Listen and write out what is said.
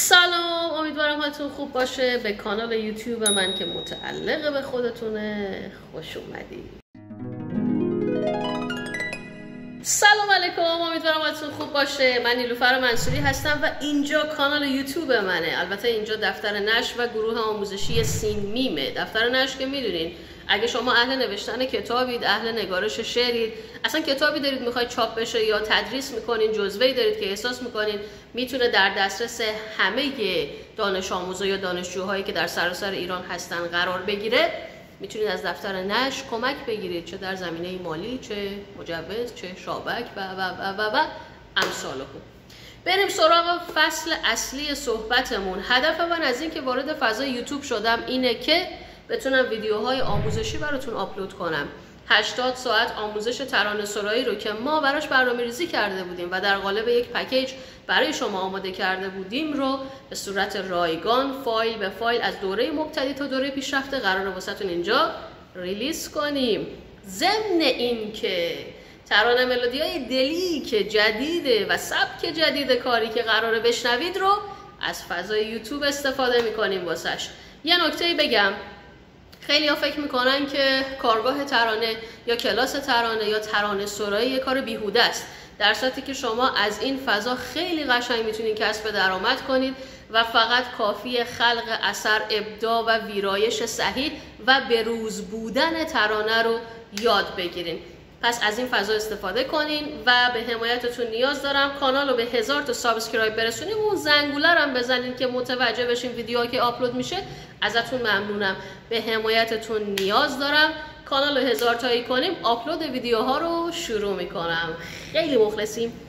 سلام، امیدوارم حالتون خوب باشه. به کانال یوتیوب من که متعلق به خودتونه خوش اومدید. سلام علیکم، امیدوارم حالتون خوب باشه. من نیلوفر منصوری هستم و اینجا کانال یوتیوب منه. البته اینجا دفتر نشر و گروه آموزشی سین میمه. دفتر نشر که میدونین اگه شما اهل نوشتن کتابید، اهل نگارش شعرید، اصلا کتابی دارید میخواید چاپ بشه یا تدریس میکنین، جزوه‌ای دارید که احساس میکنین میتونه در دسترس همه دانش آموزا یا دانشجوهایی که در سراسر ایران هستن قرار بگیره، میتونید از دفتر نشر کمک بگیرید، چه در زمینه مالی، چه مجوز، چه شابک و امثال هم. بریم سراغ فصل اصلی صحبتمون. هدف من از این که وارد فضای یوتیوب شدم اینه که بتونم ویدیوهای آموزشی براتون آپلود کنم. 80 ساعت آموزش ترانه‌سرایی رو که ما براش برنامه‌ریزی کرده بودیم و در قالب یک پکیج برای شما آماده کرده بودیم رو به صورت رایگان فایل به فایل از دوره مبتدی تا دوره پیشرفته قراره واسهتون اینجا ریلیز کنیم. ضمن این که ترانه ملودیای دلی که جدیده و سبک جدید کاری که قراره بشنوید رو از فضای یوتیوب استفاده می‌کنیم واسش. یه نکته بگم، خیلی ها فکر میکنن که کارگاه ترانه یا کلاس ترانه یا ترانه سرایی یه کار بیهوده است، در صورتی که شما از این فضا خیلی قشنگ میتونید کسب درآمد کنید و فقط کافی خلق اثر، ابداع و ویرایش صحیح و بروز بودن ترانه رو یاد بگیرین. پس از این فضا استفاده کنین و به حمایتتون نیاز دارم. کانال رو به 1000 تا سابسکرایب برسونیم، اون زنگوله رو هم بزنین که متوجه بشین ویدیوها که آپلود میشه. ازتون ممنونم، به حمایتتون نیاز دارم. کانال رو 1000 تایی کنیم، آپلود ویدیوها رو شروع میکنم. خیلی مخلصیم.